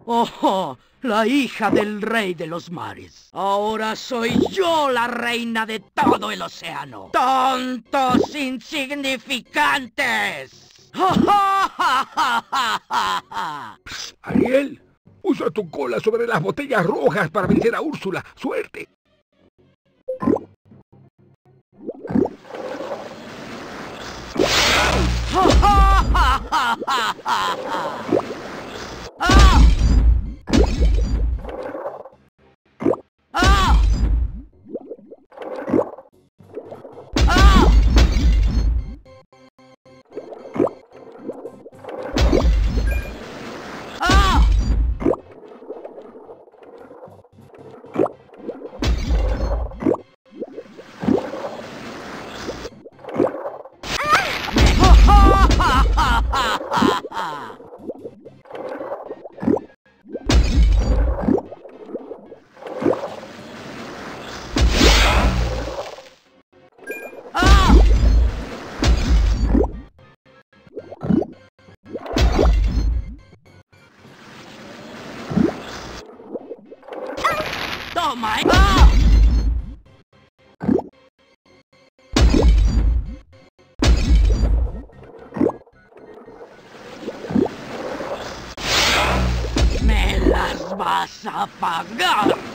Oh, la hija del rey de los mares. Ahora soy yo la reina de todo el océano. ¡Tontos insignificantes! Psst, Ariel, usa tu cola sobre las botellas rojas para vencer a Úrsula. ¡Suerte! ¡Toma! ¡Me las vas a pagar!